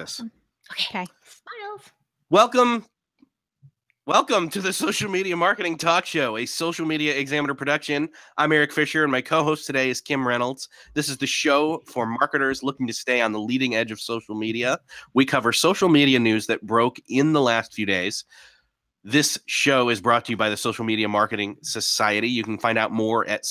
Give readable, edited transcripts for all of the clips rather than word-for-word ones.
this. Okay. Smiles. Welcome to the Social Media Marketing Talk Show, a Social Media Examiner production. I'm Eric Fisher, and my co-host today is Kim Reynolds. This is the show for marketers looking to stay on the leading edge of social media. We cover social media news that broke in the last few days. This show is brought to you by the Social Media Marketing Society. You can find out more at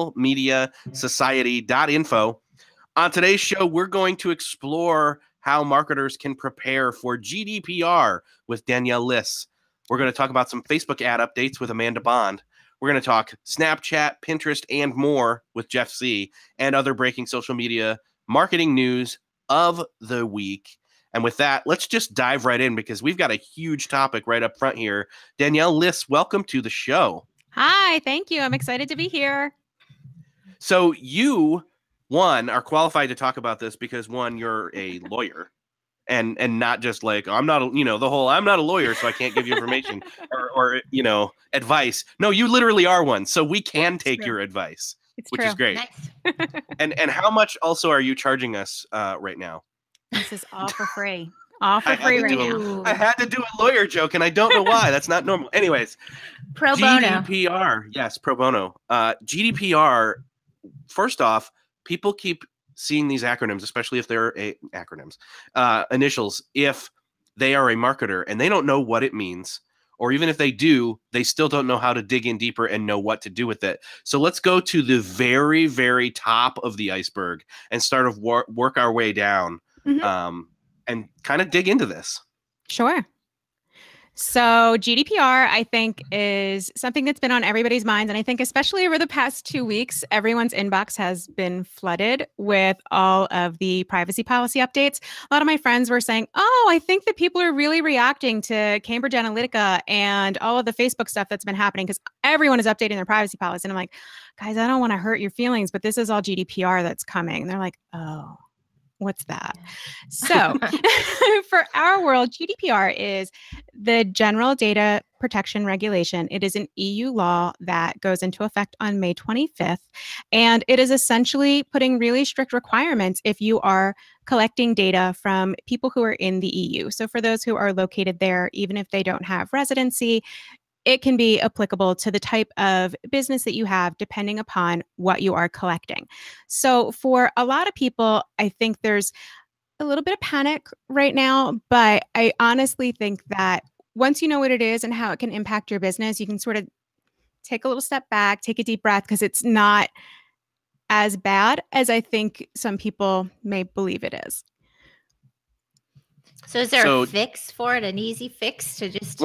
socialmediasociety.info. On today's show, we're going to explore how marketers can prepare for GDPR with Danielle Liss. We're going to talk about some Facebook ad updates with Amanda Bond. We're going to talk Snapchat, Pinterest, and more with Jeff C. and other breaking social media marketing news of the week. And with that, let's just dive right in because we've got a huge topic right up front here. Danielle Liss, welcome to the show. Hi, thank you. I'm excited to be here. So you, one, are qualified to talk about this because, one, you're a lawyer. And not just like, I'm not, I'm not a lawyer, so I can't give you information or advice. No, you literally are one. So we can take your advice, which is great. Nice. And how much also are you charging us right now? This is all for free. All for free right now. I had to do a lawyer joke, and I don't know why. That's not normal. Anyways, Pro bono. GDPR. Yes, pro bono. GDPR, first off, people keep seeing these acronyms, especially if they're initials, if they are a marketer and they don't know what it means, or even if they do, they still don't know how to dig in deeper and know what to do with it. So let's go to the very, very top of the iceberg and start to work our way down and kind of dig into this. Sure. So GDPR, I think, is something that's been on everybody's minds. And I think especially over the past 2 weeks, everyone's inbox has been flooded with all of the privacy policy updates. A lot of my friends were saying, I think that people are really reacting to Cambridge Analytica and all of the Facebook stuff that's been happening because everyone is updating their privacy policy. And I'm like, guys, I don't want to hurt your feelings, but this is all GDPR that's coming. And they're like, oh. What's that? So for our world, GDPR is the General Data Protection Regulation. It is an EU law that goes into effect on May 25th. And it is essentially putting really strict requirements if you are collecting data from people who are in the EU. So for those who are located there, even if they don't have residency, it can be applicable to the type of business that you have, depending upon what you are collecting. So for a lot of people, I think there's a little bit of panic right now, but I honestly think that once you know what it is and how it can impact your business, you can sort of take a little step back, take a deep breath, because it's not as bad as I think some people may believe it is. So is there a fix for it? An easy fix to just...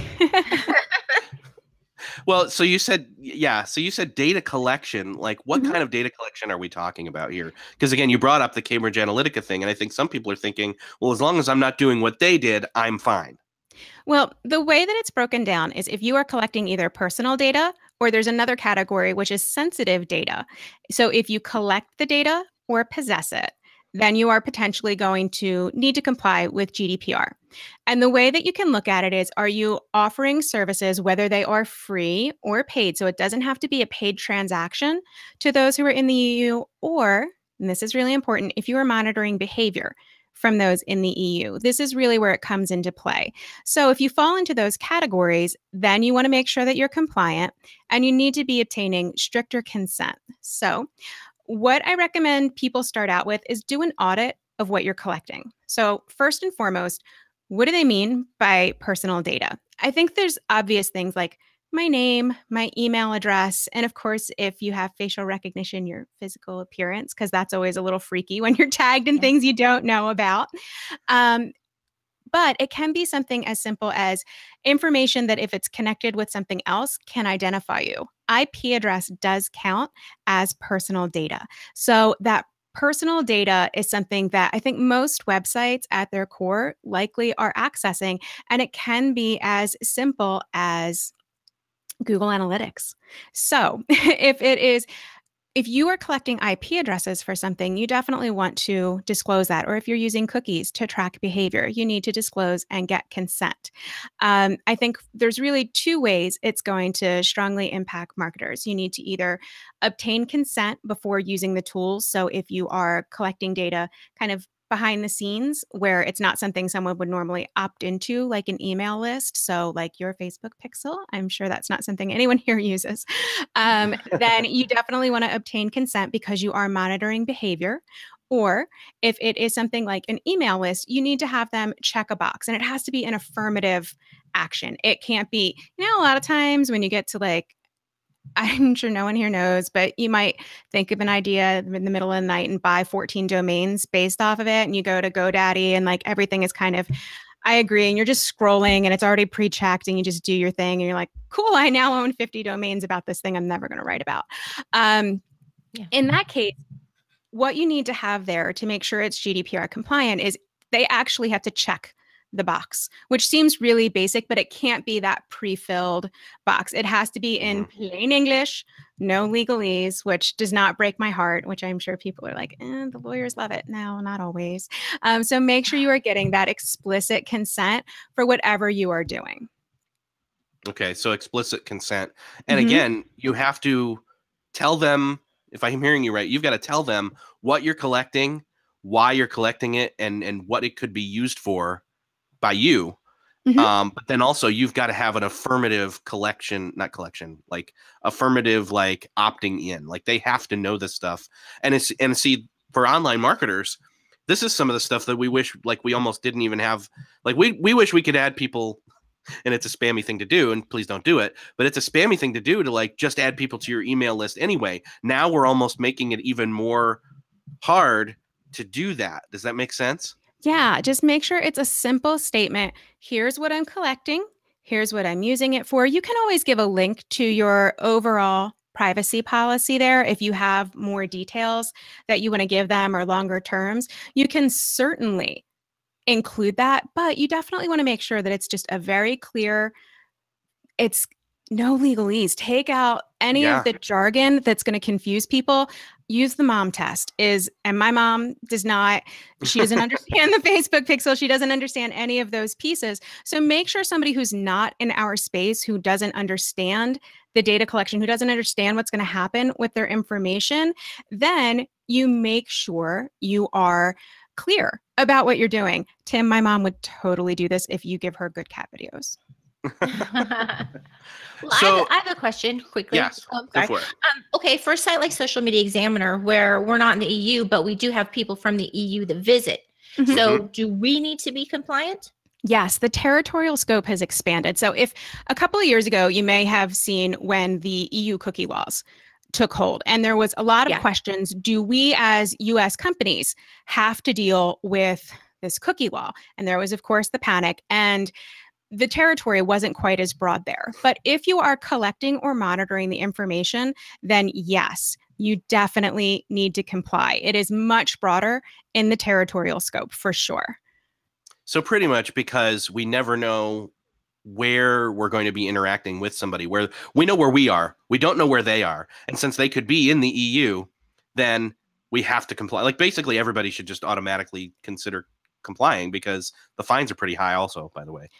Well, so you said data collection. Like, what kind of data collection are we talking about here? Because again, you brought up the Cambridge Analytica thing, and I think some people are thinking, well, as long as I'm not doing what they did, I'm fine. Well, the way that it's broken down is if you are collecting either personal data or there's another category, which is sensitive data. So if you collect the data or possess it, then you are potentially going to need to comply with GDPR. And the way that you can look at it is, are you offering services, whether they are free or paid? So it doesn't have to be a paid transaction to those who are in the EU, or, and this is really important, if you are monitoring behavior from those in the EU. This is really where it comes into play. So if you fall into those categories, then you want to make sure that you're compliant and you need to be obtaining stricter consent. So what I recommend people start out with is do an audit of what you're collecting. So first and foremost, what do they mean by personal data? I think there's obvious things like my name, my email address, and of course, if you have facial recognition, your physical appearance, because that's always a little freaky when you're tagged in things you don't know about. But it can be something as simple as information that if it's connected with something else can identify you. IP address does count as personal data. So that personal data is something that I think most websites at their core likely are accessing. And it can be as simple as Google Analytics. So if you are collecting IP addresses for something, you definitely want to disclose that. Or if you're using cookies to track behavior, you need to disclose and get consent. I think there's really two ways it's going to strongly impact marketers. You need to either obtain consent before using the tools. So if you are collecting data kind of behind the scenes where it's not something someone would normally opt into, like an email list. So, like your Facebook pixel, I'm sure that's not something anyone here uses. Then you definitely want to obtain consent because you are monitoring behavior. Or if it is something like an email list, you need to have them check a box, and it has to be an affirmative action. It can't be, a lot of times when you get to like, I'm sure no one here knows, but you might think of an idea in the middle of the night and buy 14 domains based off of it. And you go to GoDaddy and like everything is kind of, I agree. And you're just scrolling and it's already pre-checked and you just do your thing. And you're like, cool, I now own 50 domains about this thing I'm never going to write about. In that case, what you need to have there to make sure it's GDPR compliant is they actually have to check the box, which seems really basic, but it can't be that pre-filled box. It has to be in plain English, no legalese, which does not break my heart, which I'm sure people are like, the lawyers love it. No, not always. So make sure you are getting that explicit consent for whatever you are doing. Okay, so explicit consent. And again, you have to tell them, if I'm hearing you right, you've got to tell them what you're collecting, why you're collecting it, and what it could be used for by you. But then also you've got to have an affirmative affirmative like opting in. Like they have to know this stuff. And see, for online marketers, this is some of the stuff that we wish like we almost didn't even have. Like we wish we could add people, and it's a spammy thing to do, and please don't do it, but it's a spammy thing to do to like just add people to your email list anyway. Now we're almost making it even more hard to do that. Does that make sense? Yeah, just make sure it's a simple statement. Here's what I'm collecting. Here's what I'm using it for. You can always give a link to your overall privacy policy there. If you have more details that you want to give them or longer terms, you can certainly include that, but you definitely want to make sure that it's just a very clear, it's no legalese. Take out any of the jargon that's going to confuse people. Use the mom test and my mom does not, she doesn't understand the Facebook pixel. She doesn't understand any of those pieces. So make sure somebody who's not in our space, who doesn't understand the data collection, who doesn't understand what's going to happen with their information, then you make sure you are clear about what you're doing. Tim, my mom would totally do this if you give her good cat videos. Well, I have a question quickly. Yes, go for it. Okay, for a site like Social Media Examiner, where we're not in the EU, but we do have people from the EU that visit. So do we need to be compliant? Yes, the territorial scope has expanded. So if a couple of years ago, you may have seen when the EU cookie laws took hold, and there was a lot of questions, do we as US companies have to deal with this cookie law? And there was, of course, the panic, and the territory wasn't quite as broad there. But if you are collecting or monitoring the information, then yes, you definitely need to comply. It is much broader in the territorial scope for sure. So pretty much because we never know where we're going to be interacting with somebody, where we know where we are, we don't know where they are. And since they could be in the EU, then we have to comply. Like basically everybody should just automatically consider complying because the fines are pretty high also, by the way.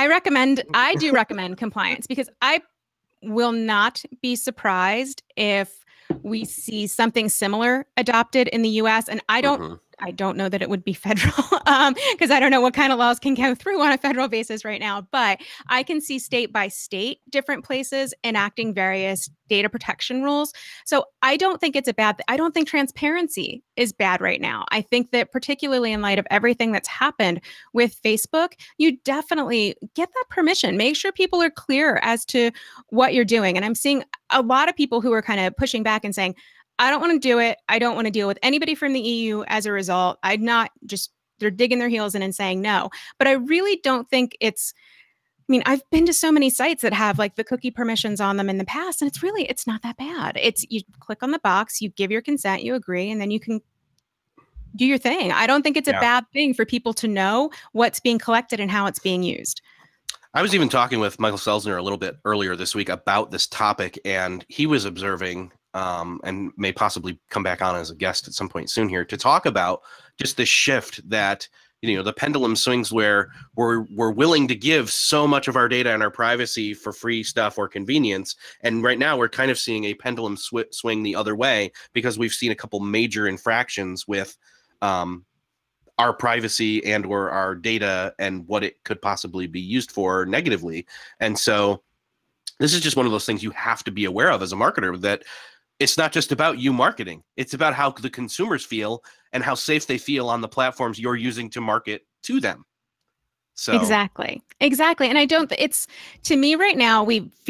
I do recommend compliance because I will not be surprised if we see something similar adopted in the US. And I don't know that it would be federal because I don't know what kind of laws can go through on a federal basis right now. But I can see state by state different places enacting various data protection rules. So I don't think it's I don't think transparency is bad right now. I think that particularly in light of everything that's happened with Facebook, you definitely get that permission. Make sure people are clear as to what you're doing. And I'm seeing a lot of people who are kind of pushing back and saying, I don't want to do it. I don't want to deal with anybody from the EU as a result. They're digging their heels in and saying no. But I really don't think I've been to so many sites that have like the cookie permissions on them in the past, and it's not that bad. You click on the box, you give your consent, you agree, and then you can do your thing. I don't think it's a bad thing for people to know what's being collected and how it's being used. I was even talking with Michael Selzner a little bit earlier this week about this topic, and he was observing and may possibly come back on as a guest at some point soon here to talk about just the shift that, the pendulum swings where we're willing to give so much of our data and our privacy for free stuff or convenience. And right now we're kind of seeing a pendulum swing the other way because we've seen a couple major infractions with our privacy and or our data and what it could possibly be used for negatively. And so this is just one of those things you have to be aware of as a marketer, that it's not just about you marketing. It's about how the consumers feel and how safe they feel on the platforms you're using to market to them. So Exactly. And it's, to me right now,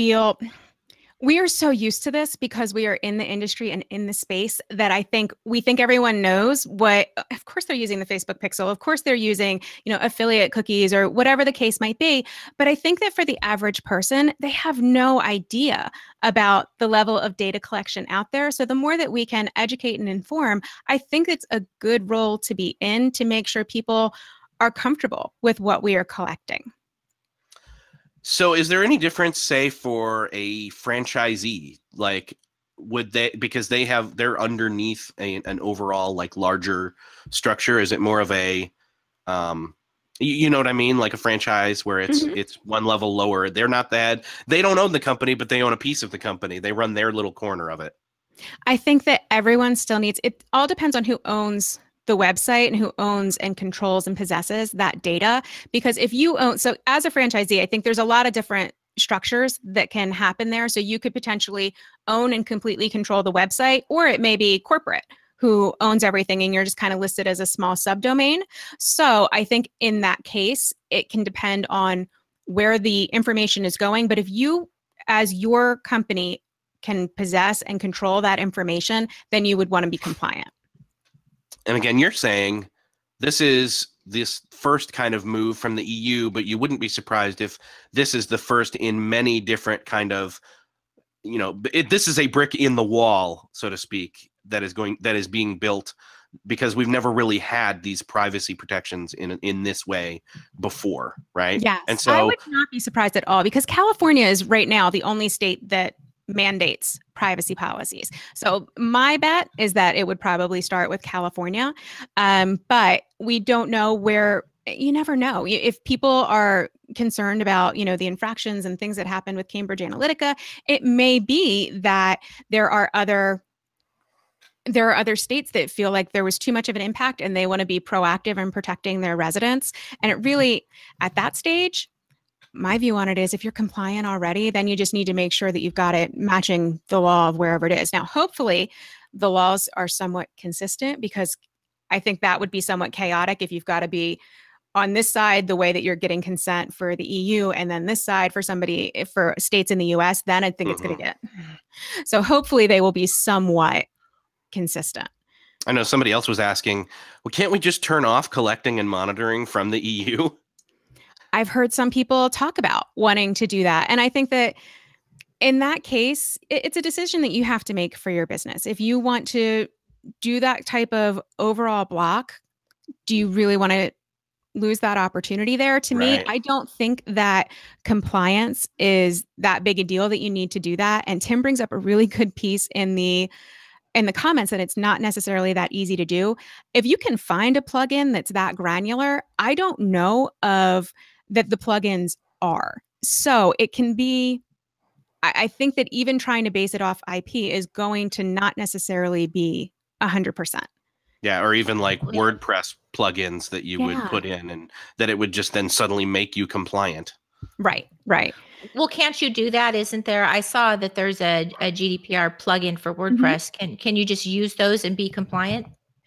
we are so used to this because we are in the industry and in the space that I think we think everyone knows what. Of course they're using the Facebook pixel. Of course they're using, affiliate cookies or whatever the case might be. But I think that for the average person, they have no idea about the level of data collection out there. So the more that we can educate and inform, I think it's a good role to be in, to make sure people are comfortable with what we are collecting. So is there any difference, say, for a franchisee? Like, would they, because they're underneath an overall like larger structure? Is it more of a, you know what I mean? Like a franchise where it's one level lower. They're not that, they don't own the company, but they own a piece of the company. They run their little corner of it. I think that everyone still needs, it all depends on who owns the website and who owns and controls and possesses that data. Because if you own, so as a franchisee, I think there's a lot of different structures that can happen there. So you could potentially own and completely control the website, or it may be corporate who owns everything and you're just kind of listed as a small subdomain. So I think in that case, it can depend on where the information is going. But if you, as your company, can possess and control that information, then you would want to be compliant. And again, you're saying this is this first kind of move from the EU, but you wouldn't be surprised if this is the first in many different kind of, this is a brick in the wall, so to speak, that is being built, because we've never really had these privacy protections in this way before, right? Yes, and so I would not be surprised at all, because California is right now the only state that mandates privacy policies. So my bet is that it would probably start with California, but we don't know where. You never know. If people are concerned about, the infractions and things that happened with Cambridge Analytica, it may be that there are other states that feel like there was too much of an impact and they want to be proactive in protecting their residents. And it really, at that stage, my view on it is if you're compliant already, then you just need to make sure that you've got it matching the law of wherever it is. Now, hopefully the laws are somewhat consistent, because I think that would be somewhat chaotic if you've got to be on this side the way that you're getting consent for the EU, and then this side for states in the US, then I think it's going to get. So hopefully they will be somewhat consistent. I know somebody else was asking, well, can't we just turn off collecting and monitoring from the EU? I've heard some people talk about wanting to do that. And I think that in that case, it's a decision that you have to make for your business. If you want to do that type of overall block, do you really want to lose that opportunity there? To me, I don't think that compliance is that big a deal that you need to do that. And Tim brings up a really good piece in the comments that it's not necessarily that easy to do. If you can find a plugin that's that granular, I don't know of that the plugins are. So it can be, I think that even trying to base it off IP is going to not necessarily be 100%. Yeah, or even like WordPress plugins that you would put in, and that it would just then suddenly make you compliant. Right. Well, can't you do that? Isn't there? I saw that there's a GDPR plugin for WordPress. Can you just use those and be compliant?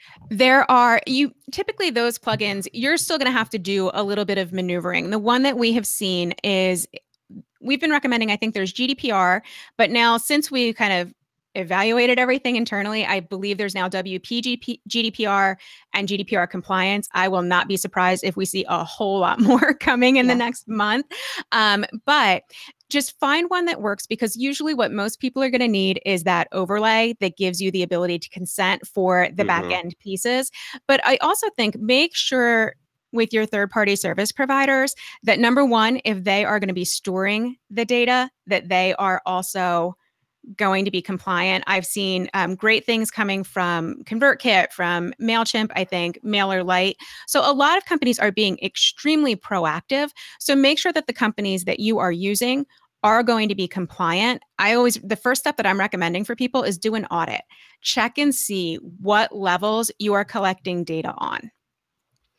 Typically those plugins, you're still going to have to do a little bit of maneuvering. The one that we have seen is, we've been recommending, I think there's GDPR, but now since we kind of evaluated everything internally, I believe there's now GDPR and GDPR compliance. I will not be surprised if we see a whole lot more coming in the next month. But just find one that works, because usually what most people are going to need is that overlay that gives you the ability to consent for the back end pieces. But I also think make sure with your third-party service providers that, number one, if they are going to be storing the data, that they are also going to be compliant. I've seen great things coming from ConvertKit, from MailChimp, I think, MailerLite. So a lot of companies are being extremely proactive. So make sure that the companies that you are using are going to be compliant. The first step that I'm recommending for people is do an audit. Check and see what levels you are collecting data on.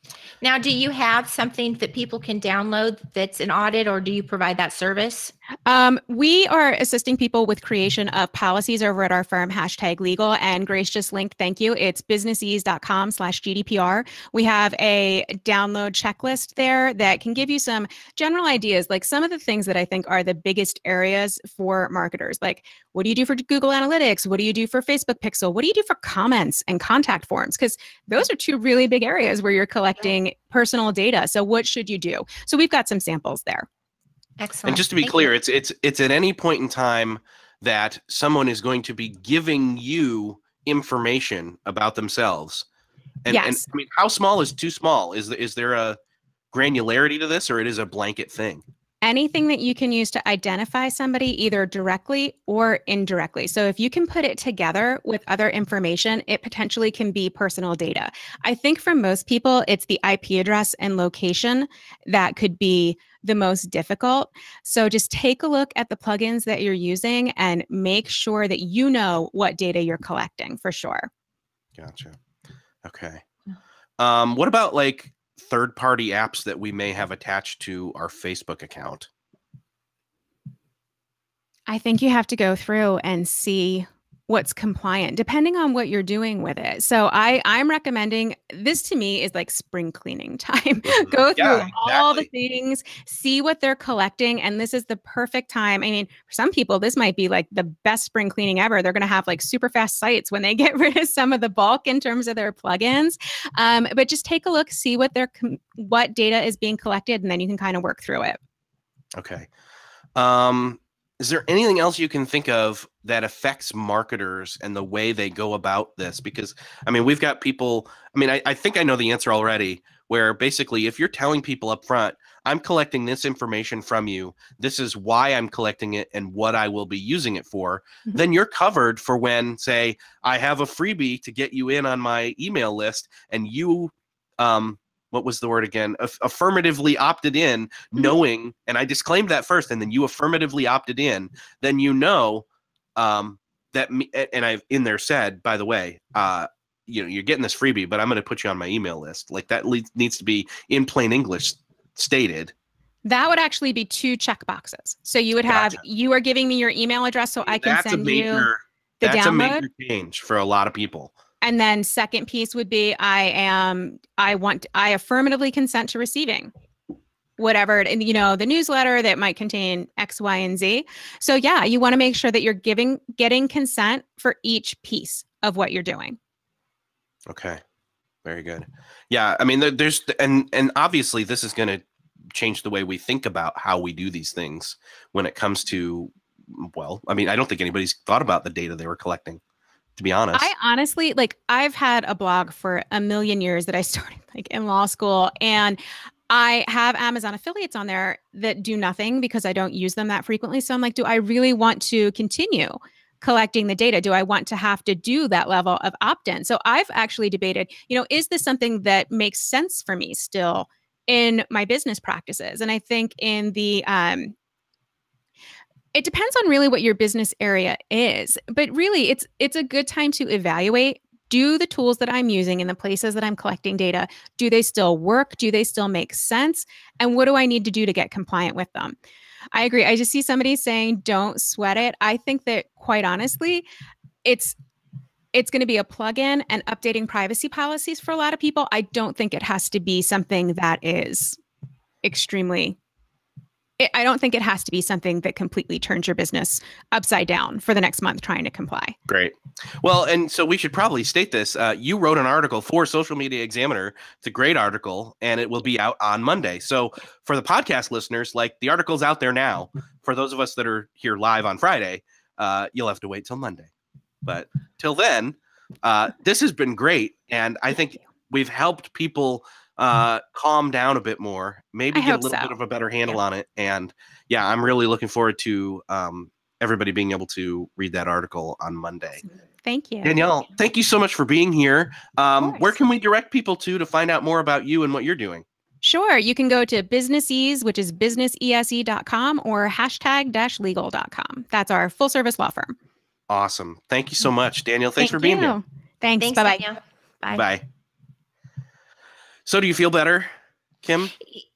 Now, do you have something that people can download that's an audit, or do you provide that service? We are assisting people with creation of policies over at our firm, #legal. And Grace just linked, thank you. It's businessease.com/GDPR. We have a download checklist there that can give you some general ideas, like some of the things that I think are the biggest areas for marketers. Like, what do you do for Google Analytics? What do you do for Facebook Pixel? What do you do for comments and contact forms? Because those are two really big areas where you're collecting personal data. So what should you do? So we've got some samples there. Excellent. And just to be clear, it's at any point in time that someone is going to be giving you information about themselves. And, Yes. and I mean, how small is too small? Is there a granularity to this, or it is a blanket thing? Anything that you can use to identify somebody either directly or indirectly. So if you can put it together with other information, it potentially can be personal data. I think for most people, it's the IP address and location that could be the most difficult. So just take a look at the plugins that you're using and make sure that you know what data you're collecting for sure. Gotcha. Okay. What about like third-party apps that we may have attached to our Facebook account? I think you have to go through and see what's compliant, depending on what you're doing with it. So I'm recommending this. To me is like spring cleaning time. Go through all the things, see what they're collecting. And this is the perfect time. I mean, for some people, this might be like the best spring cleaning ever. They're going to have like super fast sites when they get rid of some of the bulk in terms of their plugins. But just take a look, see what what data is being collected, and then you can kind of work through it. Okay. Is there anything else you can think of that affects marketers and the way they go about this? Because, I mean, we've got people, I mean, I think I know the answer already, where basically if you're telling people up front, I'm collecting this information from you, this is why I'm collecting it and what I will be using it for, then you're covered for when, say, I have a freebie to get you in on my email list and you, what was the word again? Affirmatively opted in, knowing, and I disclaimed that first, and then you affirmatively opted in, then you know that me, and I've in there said, by the way, you know, you're getting this freebie, but I'm going to put you on my email list. Like that needs to be in plain English stated. That would actually be 2 checkboxes. So you would have, you are giving me your email address so I can send you the download. That's a major change for a lot of people. And then second piece would be I affirmatively consent to receiving whatever, and you know, the newsletter that might contain X, Y, and Z. So yeah, you want to make sure that you're getting consent for each piece of what you're doing. Okay. Very good. Yeah. I mean, there's, and obviously this is going to change the way we think about how we do these things when it comes to, well, I mean, I don't think anybody's thought about the data they were collecting, to be honest. I honestly, like, I've had a blog for a million years that I started like in law school, and I have Amazon affiliates on there that do nothing because I don't use them that frequently. So I'm like, do I really want to continue collecting the data? Do I want to have to do that level of opt-in? So I've actually debated, you know, is this something that makes sense for me still in my business practices? And I think in the, it depends on really what your business area is, but really it's a good time to evaluate, do the tools that I'm using in the places that I'm collecting data, do they still work? Do they still make sense? And what do I need to do to get compliant with them? I agree. I just see somebody saying, don't sweat it. I think that quite honestly, it's going to be a plugin and updating privacy policies for a lot of people. I don't think it has to be something that is extremely, I don't think it has to be something that completely turns your business upside down for the next month trying to comply. Great. Well, and so we should probably state this. You wrote an article for Social Media Examiner. It's a great article, and it will be out on Monday. So for the podcast listeners, like, the article's out there now. For those of us that are here live on Friday, you'll have to wait till Monday. But till then, this has been great. And I think we've helped people calm down a bit more, maybe get a little bit of a better handle on it. And yeah, I'm really looking forward to everybody being able to read that article on Monday. Thank you. Danielle, thank you so much for being here. Where can we direct people to find out more about you and what you're doing? Sure. You can go to businessease, which is businessease.com, or #legal.com. That's our full service law firm. Awesome. Thank you so much, Danielle. Thanks for being here. Thanks. Bye-bye. Bye. Bye. So do you feel better, Kim?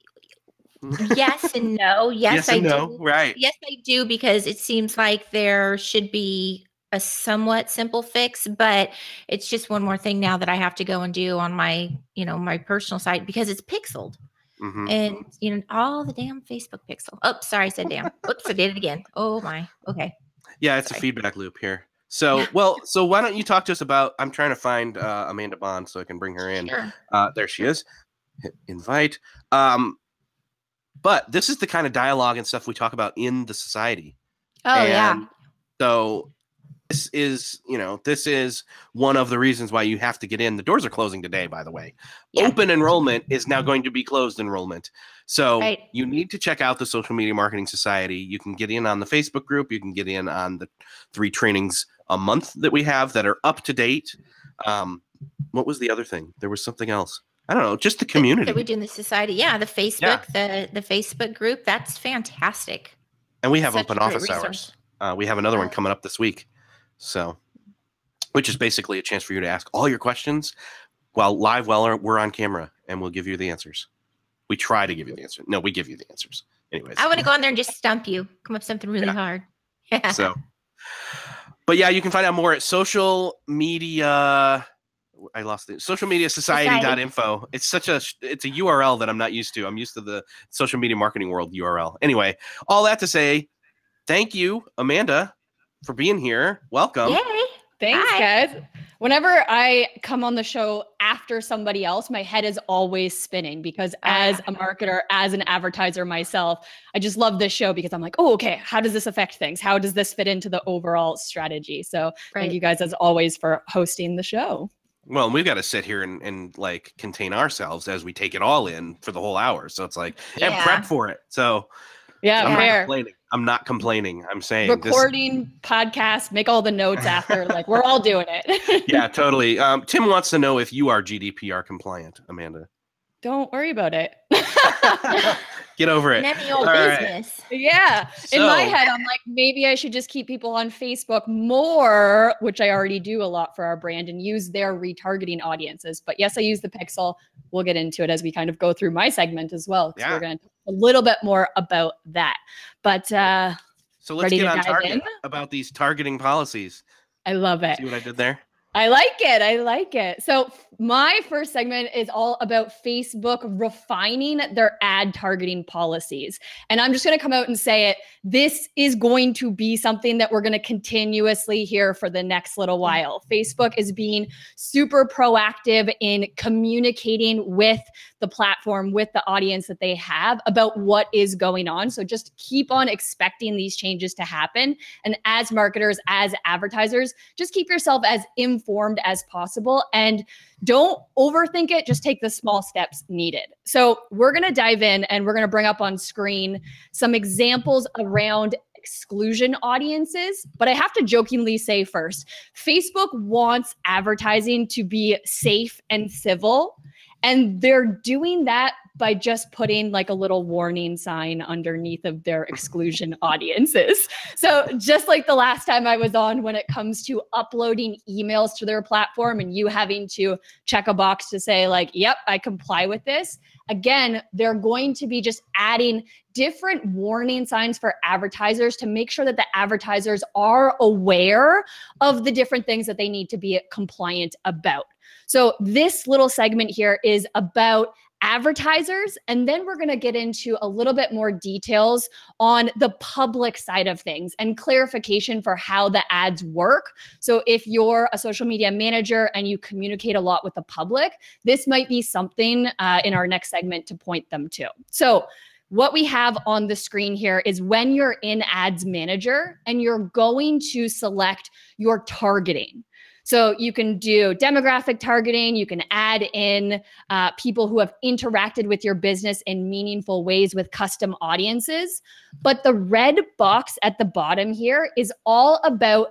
Yes and no. Yes, and I no. do. Right. Yes, I do, because it seems like there should be a somewhat simple fix, but it's just one more thing now that I have to go and do on my, my personal site, because it's pixeled. Mm-hmm. And all the damn Facebook pixel. Oh, sorry, I said damn. Oops, I did it again. Oh my. Okay. Yeah, it's a feedback loop here. So, so why don't you talk to us about, I'm trying to find Amanda Bond so I can bring her in. Sure. There she is. Hit invite. But this is the kind of dialogue and stuff we talk about in the society. Oh, yeah. So this is one of the reasons why you have to get in. The doors are closing today, by the way. Yeah. Open enrollment is now going to be closed enrollment. So you need to check out the Social Media Marketing Society. You can get in on the Facebook group. You can get in on the 3 trainings a month that we have that are up to date. What was the other thing? There was something else. I don't know, just the community. That we do in the society. Yeah, the Facebook, the Facebook group. That's fantastic. And we have open office hours. We have another one coming up this week. So, which is basically a chance for you to ask all your questions while we're on camera, and we'll give you the answers. We try to give you the answer. No, we give you the answers. Anyways. I want to go on there and just stump you. Come up with something really hard. So, but yeah, you can find out more at social media. I lost it. Socialmediasociety.info. It's a URL that I'm not used to. I'm used to the social media marketing world URL. Anyway, all that to say, thank you, Amanda, for being here. Welcome. Yay. Thanks, guys. Whenever I come on the show after somebody else, my head is always spinning, because as a marketer, as an advertiser myself, I just love this show because I'm like, oh, okay, how does this affect things? How does this fit into the overall strategy? So thank you guys as always for hosting the show. Well, we've got to sit here and like contain ourselves as we take it all in for the whole hour. So it's like, and prep for it. So I'm not complaining. I'm saying recording podcast, make all the notes after, like we're all doing it. Yeah, totally. Tim wants to know if you are GDPR compliant, Amanda. Don't worry about it. Get over it. None of your business. Right. Yeah. So, in my head, I'm like, maybe I should just keep people on Facebook more, which I already do a lot for our brand, and use their retargeting audiences. But yes, I use the pixel. We'll get into it as we kind of go through my segment as well. Yeah. We're going to talk a little bit more about that. But so let's get on target about these targeting policies. I love it. See what I did there? I like it. I like it. So my first segment is all about Facebook refining their ad targeting policies. And I'm just going to come out and say it. This is going to be something that we're going to continuously hear for the next little while. Facebook is being super proactive in communicating with the platform, with the audience that they have about what is going on. So just keep on expecting these changes to happen. And as marketers, as advertisers, just keep yourself as informed as possible and don't overthink it. Just take the small steps needed. So we're going to dive in and we're going to bring up on screen some examples around exclusion audiences. But I have to jokingly say first, Facebook wants advertising to be safe and civil. And they're doing that by just putting like a little warning sign underneath of their exclusion audiences. So just like the last time I was on, when it comes to uploading emails to their platform and you having to check a box to say like, yep, I comply with this. Again, they're going to be just adding different warning signs for advertisers to make sure that the advertisers are aware of the different things that they need to be compliant about. So this little segment here is about advertisers, and then we're going to get into a little bit more details on the public side of things and clarification for how the ads work. So if you're a social media manager and you communicate a lot with the public, this might be something in our next segment to point them to. So what we have on the screen here is when you're in Ads Manager and you're going to select your targeting. So you can do demographic targeting. You can add in people who have interacted with your business in meaningful ways with custom audiences. But the red box at the bottom here is all about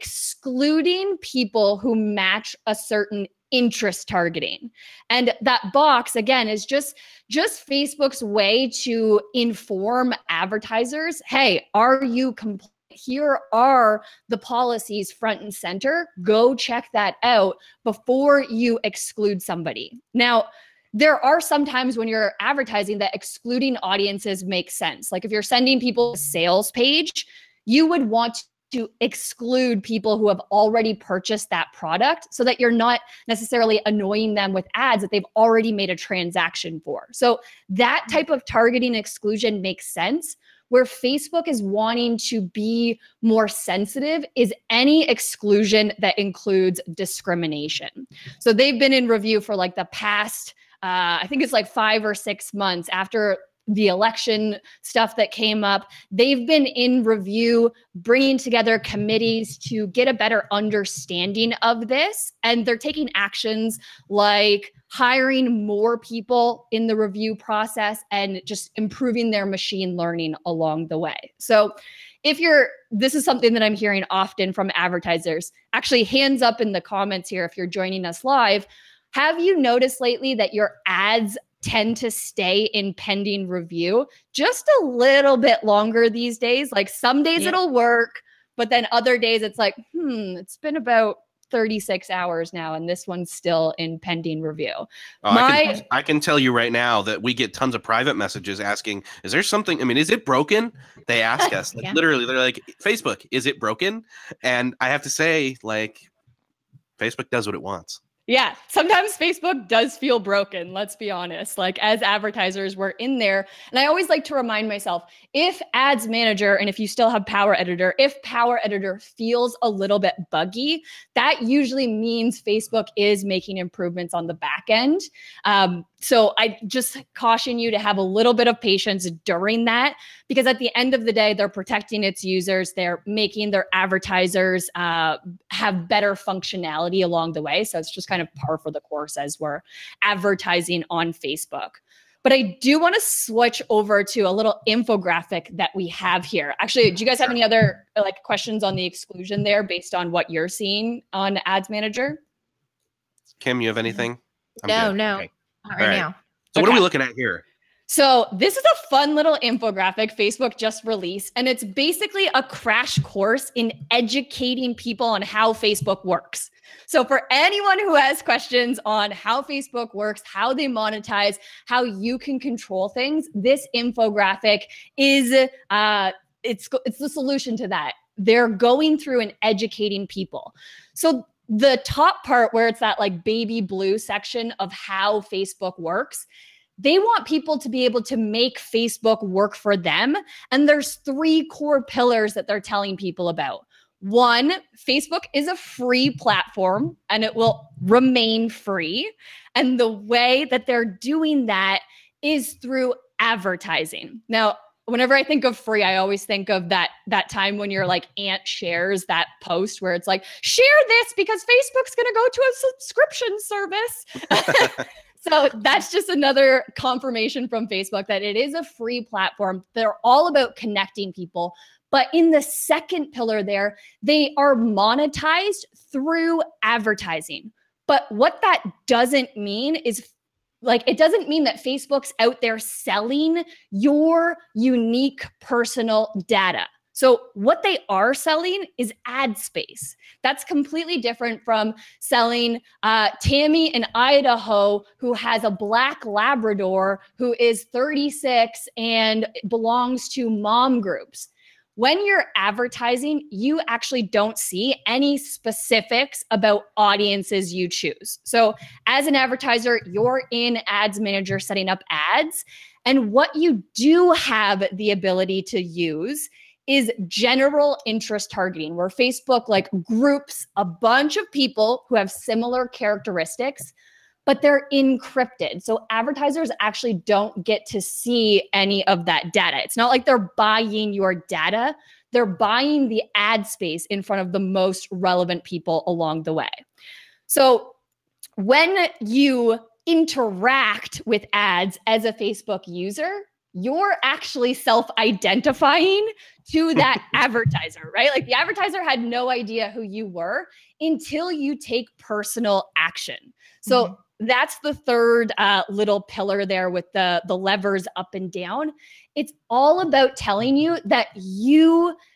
excluding people who match a certain interest targeting. And that box, again, is just Facebook's way to inform advertisers, hey, are you compliant? Here are the policies front and center. Go check that out before you exclude somebody. Now, there are some times when you're advertising that excluding audiences makes sense. Like if you're sending people a sales page, you would want to exclude people who have already purchased that product so that you're not necessarily annoying them with ads that they've already made a transaction for. So that type of targeting exclusion makes sense. Where Facebook is wanting to be more sensitive is any exclusion that includes discrimination. So they've been in review for like the past, I think it's like 5 or 6 months after the election stuff that came up. They've been in review, bringing together committees to get a better understanding of this. And they're taking actions like hiring more people in the review process and just improving their machine learning along the way. So this is something that I'm hearing often from advertisers. Actually, hands up in the comments here if you're joining us live. Have you noticed lately that your ads tend to stay in pending review just a little bit longer these days? Like some days it'll work, but then other days it's like, it's been about 36 hours now and this one's still in pending review. I can tell you right now that we get tons of private messages asking, is there something, I mean, is it broken? They ask us, like literally, they're like, Facebook, is it broken? And I have to say, like, Facebook does what it wants. Yeah, sometimes Facebook does feel broken, let's be honest. Like as advertisers, we're in there. And I always like to remind myself, if Ads Manager, and if you still have Power Editor, if Power Editor feels a little bit buggy, that usually means Facebook is making improvements on the back end. So I just caution you to have a little bit of patience during that, because at the end of the day, they're protecting its users. They're making their advertisers have better functionality along the way. So it's just kind of par for the course as we're advertising on Facebook. But I do want to switch over to a little infographic that we have here. Actually, do you guys have any other like questions on the exclusion there based on what you're seeing on Ads Manager? Kim, you have anything? No. Okay. Not right now. So what are we looking at here? So this is a fun little infographic Facebook just released, and it's basically a crash course in educating people on how Facebook works. So for anyone who has questions on how Facebook works, how they monetize, how you can control things, this infographic is it's the solution to that. They're going through and educating people. So the top part where it's that like baby blue section of how Facebook works, they want people to be able to make Facebook work for them. And there's 3 core pillars that they're telling people about. 1, Facebook is a free platform and it will remain free. And the way that they're doing that is through advertising. Now, whenever I think of free, I always think of that time when your like aunt shares that post where it's like, share this because Facebook's going to go to a subscription service. So that's just another confirmation from Facebook that it is a free platform. They're all about connecting people. But in the second pillar there, they are monetized through advertising. But what that doesn't mean is like, it doesn't mean that Facebook's out there selling your unique personal data. So what they are selling is ad space. That's completely different from selling Tammy in Idaho, who has a black Labrador, who is 36 and belongs to mom groups. When you're advertising, you actually don't see any specifics about audiences you choose. So as an advertiser, you're in Ads Manager setting up ads. And what you do have the ability to use is general interest targeting, where Facebook like groups a bunch of people who have similar characteristics, but they're encrypted. So advertisers actually don't get to see any of that data. It's not like they're buying your data. They're buying the ad space in front of the most relevant people along the way. So when you interact with ads as a Facebook user, you're actually self-identifying to that advertiser, right? Like the advertiser had no idea who you were until you take personal action. So that's the third little pillar there with the levers up and down. It's all about telling you that you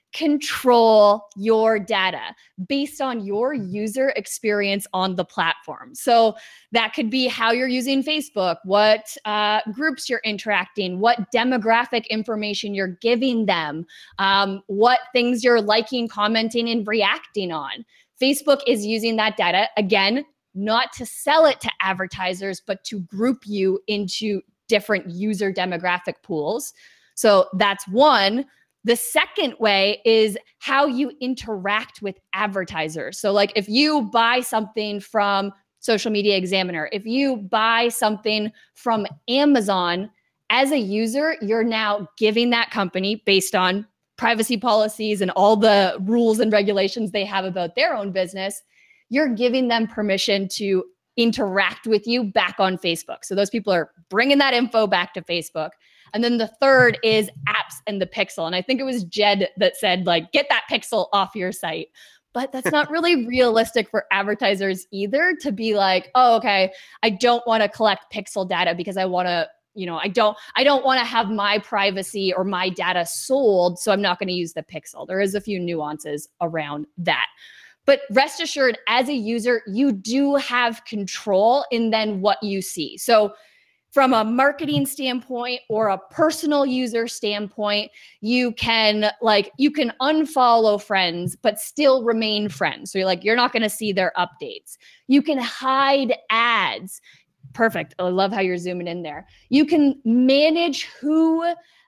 control your data based on your user experience on the platform. So that could be how you're using Facebook, what groups you're interacting, what demographic information you're giving them, what things you're liking, commenting, and reacting on. Facebook is using that data, again, not to sell it to advertisers, but to group you into different user demographic pools. So that's one. The second way is how you interact with advertisers. So like if you buy something from Social Media Examiner, if you buy something from Amazon, as a user, you're now giving that company, based on privacy policies and all the rules and regulations they have about their own business, you're giving them permission to interact with you back on Facebook. So those people are bringing that info back to Facebook. And then the third is apps and the pixel. And I think it was Jed that said, like, get that pixel off your site. But that's not really realistic for advertisers either, to be like, oh, okay, I don't want to collect pixel data because I want to, I don't want to have my privacy or my data sold. So I'm not going to use the pixel. There is a few nuances around that. But rest assured, as a user, you do have control in then what you see. So from a marketing standpoint or a personal user standpoint, you can unfollow friends, but still remain friends. So you're not going to see their updates. You can hide ads. Perfect. I love how you're zooming in there. You can manage who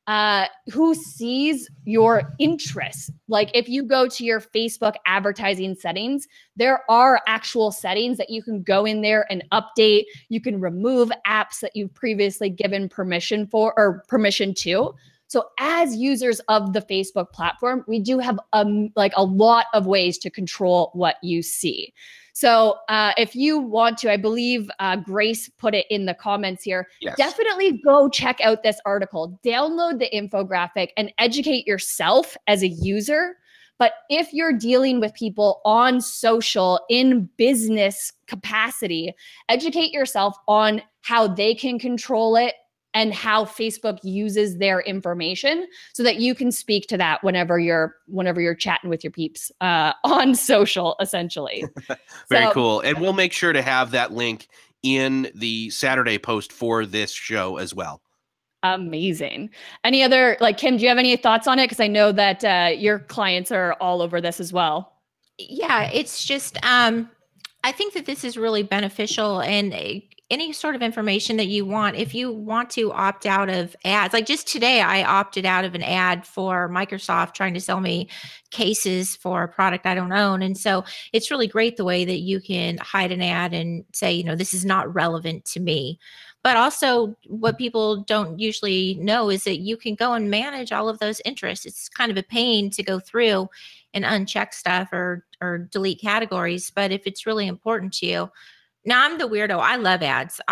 sees your interests. Like if you go to your Facebook advertising settings, there are actual settings that you can go in there and update. You can remove apps that you've previously given permission for or permission to. So as users of the Facebook platform, we do have a lot of ways to control what you see. So if you want to, I believe Grace put it in the comments here, yes. Definitely go check out this article, download the infographic and educate yourself as a user. But if you're dealing with people on social in business capacity, educate yourself on how they can control it and how Facebook uses their information so that you can speak to that whenever you're chatting with your peeps on social, essentially. Very cool. And we'll make sure to have that link in the Saturday post for this show as well. Amazing. Any other, Kim, do you have any thoughts on it? Because I know that your clients are all over this as well. Yeah, it's just, I think that this is really beneficial, and any sort of information that you want, if you want to opt out of ads, like just today, I opted out of an ad for Microsoft trying to sell me cases for a product I don't own. And so it's really great the way that you can hide an ad and say, this is not relevant to me. But also what people don't usually know is that you can go and manage all of those interests. It's kind of a pain to go through and uncheck stuff or delete categories. But if it's really important to you, now I'm the weirdo. I love ads.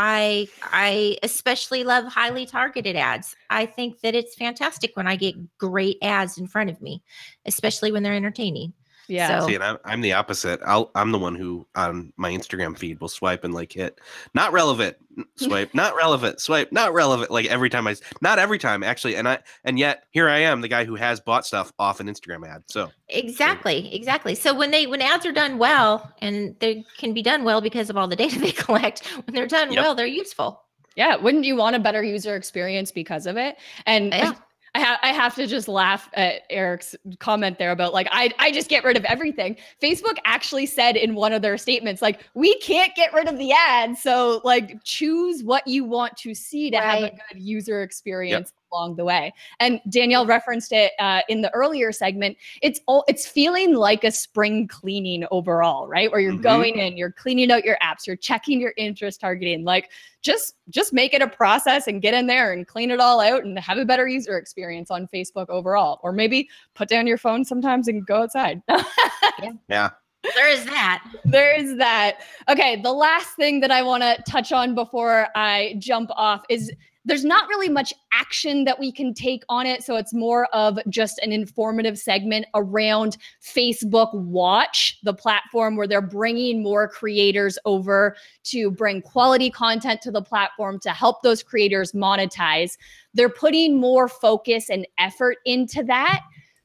I especially love highly targeted ads. I think that it's fantastic when I get great ads in front of me, especially when they're entertaining. Yeah. So, see, and I'm the opposite. I'm the one who on my Instagram feed will swipe and hit not relevant, swipe, not relevant, swipe, not relevant. Like not every time actually. And yet here I am, the guy who has bought stuff off an Instagram ad. So exactly. So when ads are done well, and they can be done well because of all the data they collect, when they're done well, they're useful. Yeah. Wouldn't you want a better user experience because of it? And yeah. I have to just laugh at Eric's comment there about I just get rid of everything. Facebook actually said in one of their statements, we can't get rid of the ads. So choose what you want to see to have a good user experience along the way. And Danielle referenced it in the earlier segment. It's feeling like a spring cleaning overall, right? Where you're going in, you're cleaning out your apps, you're checking your interest targeting, just make it a process and get in there and clean it all out and have a better user experience on Facebook overall. Or maybe put down your phone sometimes and go outside. Yeah. There is that. There is that. Okay. The last thing that I want to touch on before I jump off is there's not really much action that we can take on it. So it's more of just an informative segment around Facebook Watch, the platform where they're bringing more creators over to bring quality content to the platform to help those creators monetize. They're putting more focus and effort into that.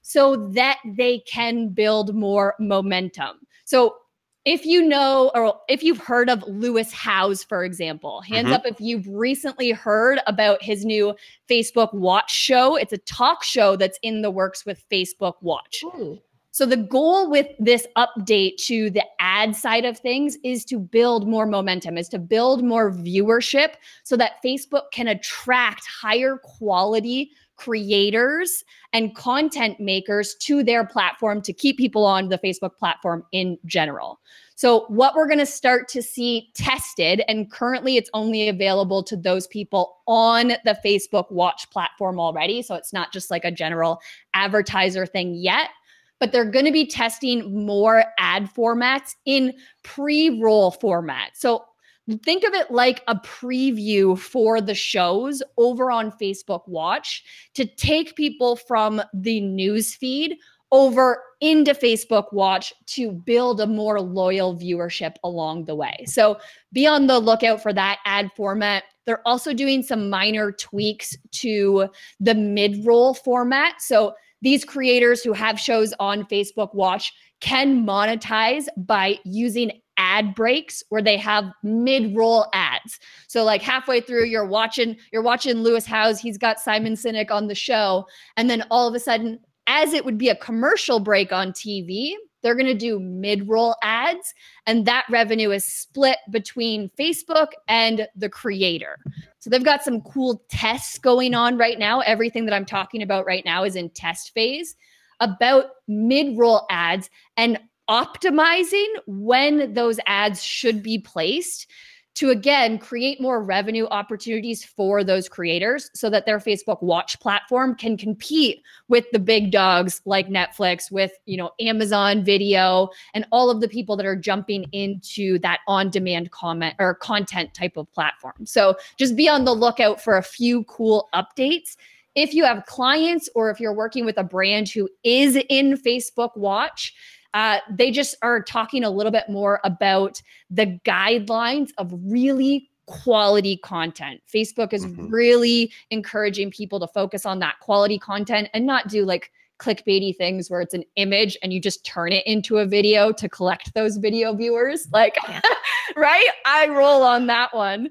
so that they can build more momentum. So if you know, or if you've heard of Lewis Howes, for example, hands up if you've recently heard about his new Facebook Watch show. It's a talk show that's in the works with Facebook Watch. Ooh. So the goal with this update to the ad side of things is to build more momentum, is to build more viewership so that Facebook can attract higher quality creators and content makers to their platform to keep people on the Facebook platform in general. So what we're going to start to see tested, and currently it's only available to those people on the Facebook Watch platform already. So it's not just like a general advertiser thing yet, but they're going to be testing more ad formats in pre-roll format. So think of it like a preview for the shows over on Facebook Watch to take people from the news feed over into Facebook Watch to build a more loyal viewership along the way. So be on the lookout for that ad format. They're also doing some minor tweaks to the mid-roll format. So these creators who have shows on Facebook Watch can monetize by using ad breaks where they have mid-roll ads. So like halfway through, you're watching Lewis Howes, he's got Simon Sinek on the show, and then all of a sudden, as it would be a commercial break on TV, they're going to do mid-roll ads, and that revenue is split between Facebook and the creator. So they've got some cool tests going on right now. Everything that I'm talking about right now is in test phase about mid-roll ads and optimizing when those ads should be placed to, again, create more revenue opportunities for those creators so that their Facebook Watch platform can compete with the big dogs like Netflix, with, Amazon Video, and all of the people that are jumping into that on-demand comment or content type of platform. So just be on the lookout for a few cool updates. If you have clients or if you're working with a brand who is in Facebook Watch, they just are talking a little bit more about the guidelines of really quality content. Facebook is really encouraging people to focus on that quality content and not do like clickbaity things where it's an image and you just turn it into a video to collect those video viewers. Like, right? I roll on that one.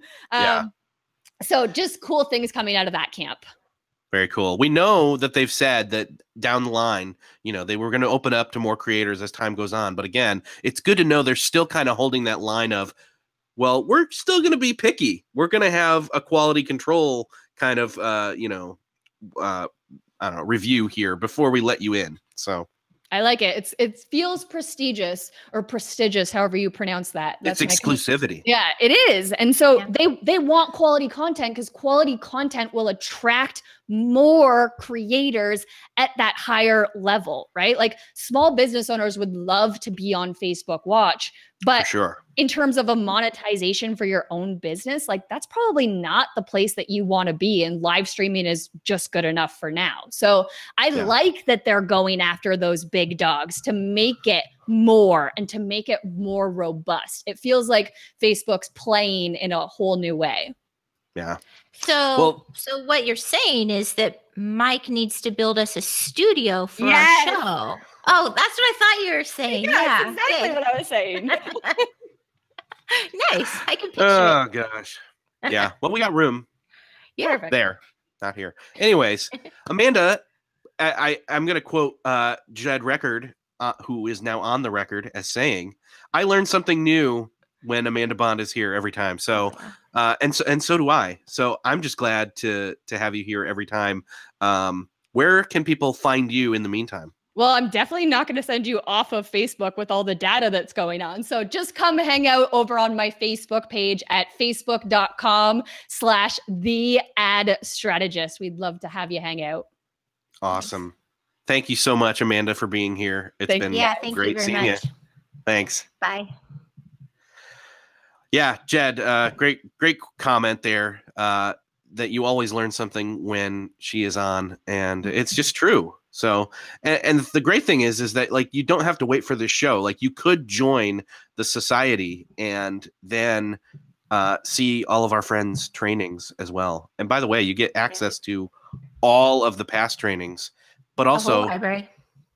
So just cool things coming out of that camp. Very cool. We know that they've said that down the line, they were going to open up to more creators as time goes on. But again, it's good to know they're still kind of holding that line of, well, we're still going to be picky. We're going to have a quality control kind of, I don't know, review here before we let you in. So I like it. It feels prestigious, or prestigious, however you pronounce that. That's exclusivity. Yeah, it is. And so they want quality content because quality content will attract more creators at that higher level, right? Like small business owners would love to be on Facebook Watch, but for sure, in terms of a monetization for your own business, like that's probably not the place that you want to be. And live streaming is just good enough for now. So I like that they're going after those big dogs to make it more and to make it more robust. It feels like Facebook's playing in a whole new way. Yeah. So what you're saying is that Mike needs to build us a studio for our show. Oh, that's what I thought you were saying. Yeah, that's exactly what I was saying. Nice. I can picture it. Gosh. Yeah. Well, we got room. Yeah. There. Not here. Anyways, Amanda, I'm going to quote Jed Record, who is now on the record, as saying, I learned something new when Amanda Bond is here every time. So, and so do I. So I'm just glad to have you here every time. Where can people find you in the meantime? Well, I'm definitely not going to send you off of Facebook with all the data that's going on. So just come hang out over on my Facebook page at facebook.com/theadstrategist. We'd love to have you hang out. Awesome. Thank you so much, Amanda, for being here. It's been great seeing you. Thanks. Bye. Yeah, Jed, great comment there, that you always learn something when she is on, and it's just true. So, and the great thing is that like, you don't have to wait for this show. Like you could join the society and then see all of our friends' trainings as well. And by the way, you get access to all of the past trainings, but also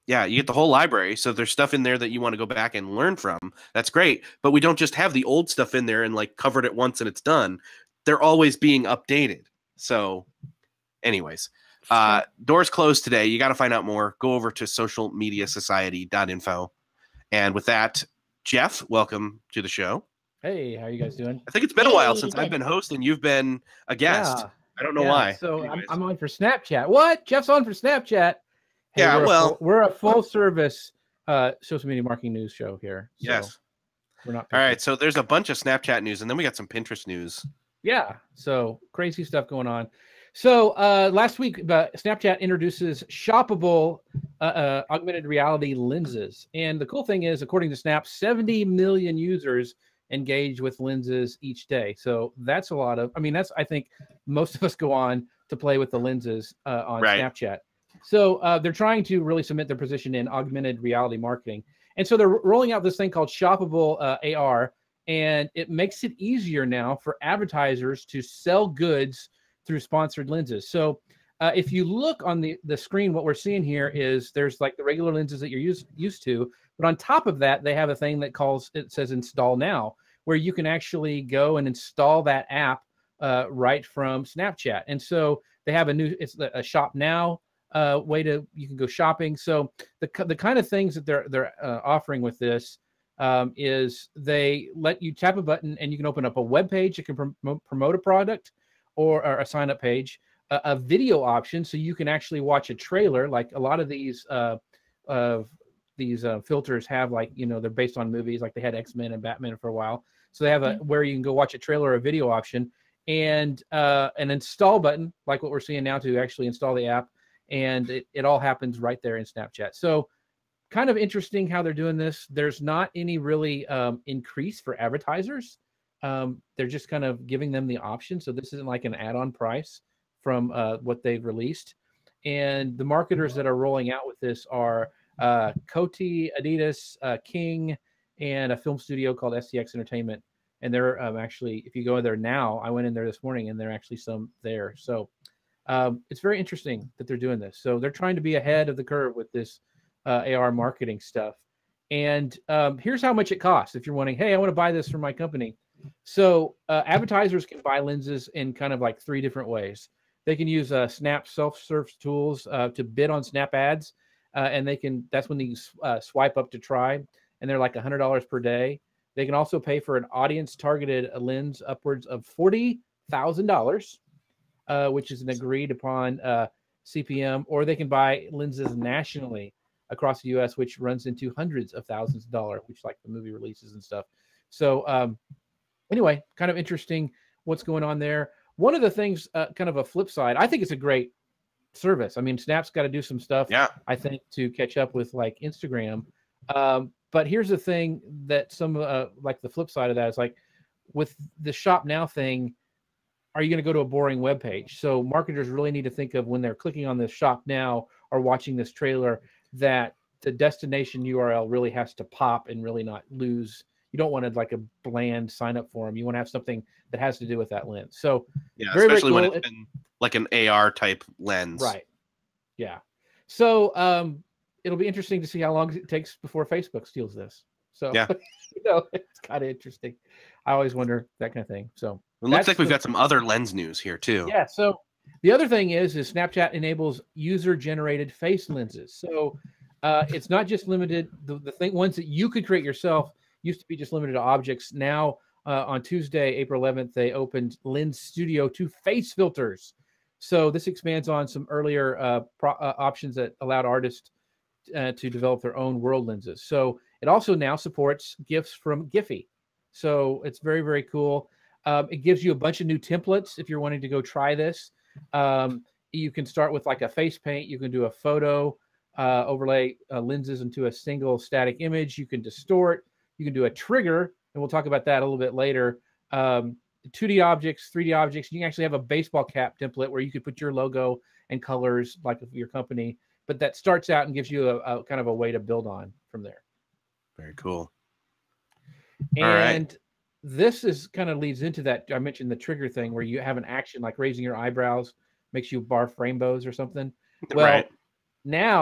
Yeah, you get the whole library. So there's stuff in there that you want to go back and learn from. That's great. But we don't just have the old stuff in there and like covered it once and it's done. They're always being updated. So anyways, doors closed today. You got to find out more. Go over to socialmediasociety.info. And with that, Jeff, welcome to the show. Hey, how are you guys doing? I think it's been a while since I've been hosting. You've been a guest. Yeah. I don't know why. So I'm on for Snapchat. What? Jeff's on for Snapchat. Hey, Yeah, we're a full service social media marketing news show here. So yes. We're not. All right. So there's a bunch of Snapchat news, and then we got some Pinterest news. Yeah. So crazy stuff going on. So last week, Snapchat introduces shoppable augmented reality lenses. And the cool thing is, according to Snap, 70 million users engage with lenses each day. So that's a lot of, I think most of us go on to play with the lenses on Snapchat. So they're trying to really cement their position in augmented reality marketing. And so they're rolling out this thing called shoppable AR, and it makes it easier now for advertisers to sell goods through sponsored lenses. So if you look on the screen, what we're seeing here is there's like the regular lenses that you're used to, but on top of that, they have a thing that says install now, where you can actually go and install that app right from Snapchat. And so they have it's a shop now way you can go shopping. So the kind of things that they're offering with this is they let you tap a button and you can open up a web page. You can promote a product or a sign up page, a video option. So you can actually watch a trailer. Like a lot of these filters have, like, they're based on movies. Like they had X-Men and Batman for a while. So they have where you can go watch a trailer or a video option, and an install button, like what we're seeing now, to actually install the app. And it all happens right there in Snapchat. So kind of interesting how they're doing this. There's not any really increase for advertisers. They're just kind of giving them the option. So this isn't like an add-on price from what they've released. And the marketers that are rolling out with this are Coty, Adidas, King, and a film studio called STX Entertainment. And they're actually, if you go in there now, I went in there this morning and there are actually some there. So it's very interesting that they're doing this. So they're trying to be ahead of the curve with this AR marketing stuff. And here's how much it costs if you're wanting, hey, I want to buy this for my company. So advertisers can buy lenses in kind of like 3 different ways. They can use Snap self-serve tools to bid on Snap ads. And that's when you swipe up to try. And they're like $100 per day. They can also pay for an audience-targeted lens upwards of $40,000. Which is an agreed upon CPM, or they can buy lenses nationally across the U.S., which runs into hundreds of thousands of dollars, which like the movie releases and stuff. So anyway, kind of interesting what's going on there. One of the things, kind of a flip side, I think it's a great service. I mean, Snap's got to do some stuff, I think, to catch up with like Instagram. But here's the thing that like the flip side of that is, like, with the shop now thing, are you going to go to a boring web page? So marketers really need to think of, when they're clicking on this shop now or watching this trailer, that the destination URL really has to pop and really not lose. You don't want to like a bland sign up form. You want to have something that has to do with that lens. So yeah, very, especially very cool. when it's been like an AR type lens. Right. Yeah. So it'll be interesting to see how long it takes before Facebook steals this. So yeah, it's kind of interesting. I always wonder that kind of thing. So it looks like we've got some other lens news here too. Yeah. So the other thing is Snapchat enables user-generated face lenses. So it's not just limited. The ones that you could create yourself used to be just limited to objects. Now on Tuesday, April 11th, they opened Lens Studio to face filters. So this expands on some earlier options that allowed artists to develop their own world lenses. So it also now supports GIFs from Giphy. So it's very, very cool. It gives you a bunch of new templates if you're wanting to go try this. You can start with like a face paint. You can do a photo, overlay lenses into a single static image. You can distort. You can do a trigger, and we'll talk about that a little bit later. 2D objects, 3D objects. You can actually have a baseball cap template where you could put your logo and colors, like of your company. But that starts out and gives you a kind of a way to build on from there. Very cool. And this is kind of leads into that. I mentioned the trigger thing where you have an action like raising your eyebrows makes you barf rainbows or something. Well, now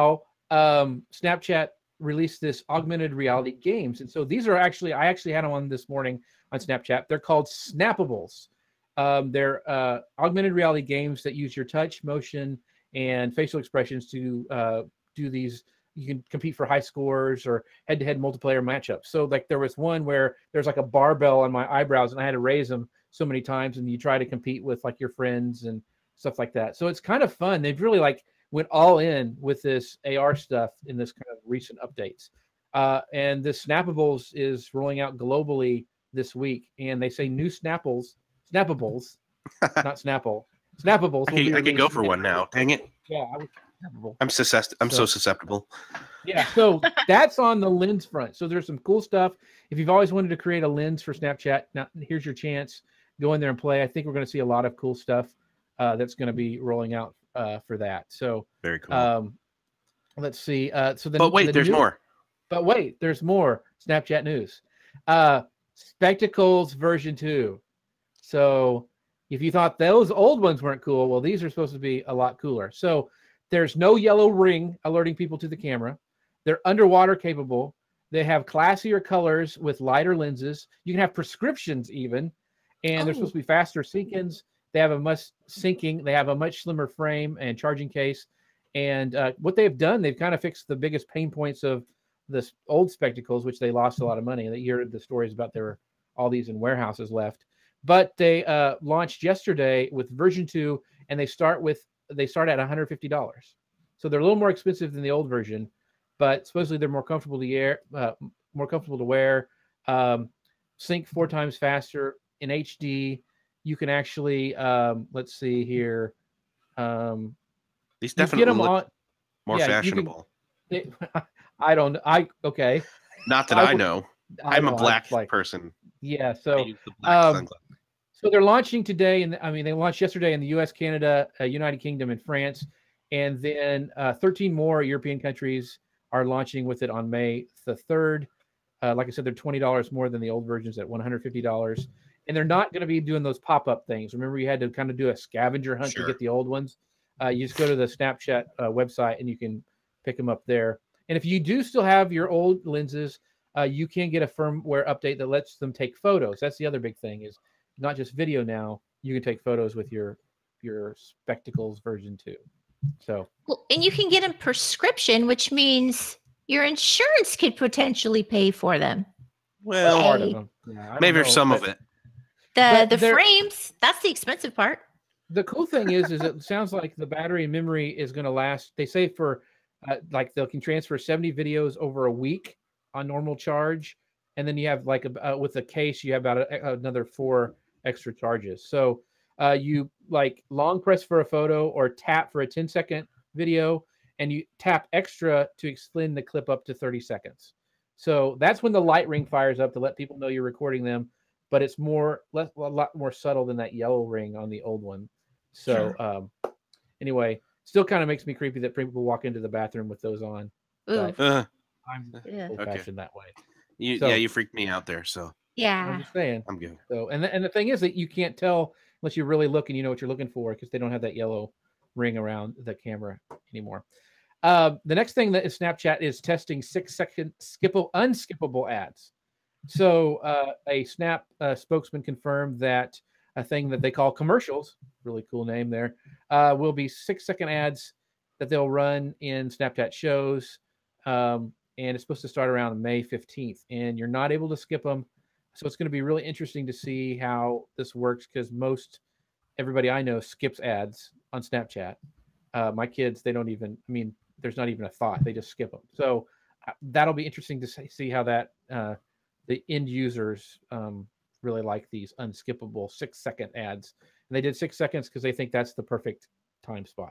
Snapchat released this augmented reality games. And so these are actually, I actually had them on this morning on Snapchat. They're called Snappables. They're augmented reality games that use your touch, motion, and facial expressions to do these. You can compete for high scores or head-to-head multiplayer matchups. So like there was one where there's like a barbell on my eyebrows and I had to raise them so many times, and you try to compete with like your friends and stuff like that. So it's kind of fun. They've really like went all in with this AR stuff in this kind of recent updates. And this Snappables is rolling out globally this week. And they say new Snappables, not Snapple, Snappables. I can go for one now. Dang it. Yeah, I was Snappable. I'm so susceptible. Yeah, so that's on the lens front. So there's some cool stuff. If you've always wanted to create a lens for Snapchat, now here's your chance. Go in there and play. I think we're going to see a lot of cool stuff that's going to be rolling out for that. So very cool. Let's see. But wait, there's more. But wait, there's more Snapchat news. Spectacles version 2. So if you thought those old ones weren't cool, well, these are supposed to be a lot cooler. So there's no yellow ring alerting people to the camera. They're underwater capable. They have classier colors with lighter lenses. You can have prescriptions even, and they're supposed to be faster sync-ins. They have a much slimmer frame and charging case. And what they've done, they've kind of fixed the biggest pain points of the old spectacles, which they lost a lot of money. And you heard the stories about there were all these in warehouses left. But they launched yesterday with version 2, and they start at $150. So they're a little more expensive than the old version, but supposedly they're more comfortable to wear. Sync 4 times faster in HD. You can actually let's see here. These definitely look more fashionable. Okay. Not that I know. I'm a black person. Yeah. So I use the black sunglasses. So they're launching today, and they launched yesterday in the U.S., Canada, United Kingdom, and France, and then 13 more European countries are launching with it on May the 3rd. Like I said, they're $20 more than the old versions at $150, and they're not going to be doing those pop-up things. Remember, you had to kind of do a scavenger hunt to get the old ones. You just go to the Snapchat website, and you can pick them up there. And if you do still have your old lenses, you can get a firmware update that lets them take photos. That's the other big thing is not just video now. You can take photos with your spectacles version 2. So and you can get a prescription, which means your insurance could potentially pay for them. Well, part of them. Yeah, maybe some of it. The frames, that's the expensive part. The cool thing is it sounds like the battery and memory is going to last. They say for they can transfer 70 videos over a week on normal charge, and then you have like with the case you have about another 4 extra charges. So you like long press for a photo or tap for a 10-second video, and you tap extra to extend the clip up to 30 seconds. So that's when the light ring fires up to let people know you're recording them, but it's a lot more subtle than that yellow ring on the old one. So anyway, still kind of makes me creepy that people walk into the bathroom with those on. But I'm old-fashioned that way. You freaked me out there. So I'm just saying. I'm good. So and the thing is that you can't tell unless you really look and you know what you're looking for, because they don't have that yellow ring around the camera anymore. The next thing that is Snapchat is testing 6-second unskippable ads. So a Snap spokesman confirmed that a thing that they call commercials, really cool name there, will be 6-second ads that they'll run in Snapchat shows. And it's supposed to start around May 15th, and you're not able to skip them. So it's going to be really interesting to see how this works, because everybody I know skips ads on Snapchat. My kids, they don't even, there's not even a thought. They just skip them. So that'll be interesting to see how that the end users really like these unskippable 6-second ads. And they did 6 seconds because they think that's the perfect time spot.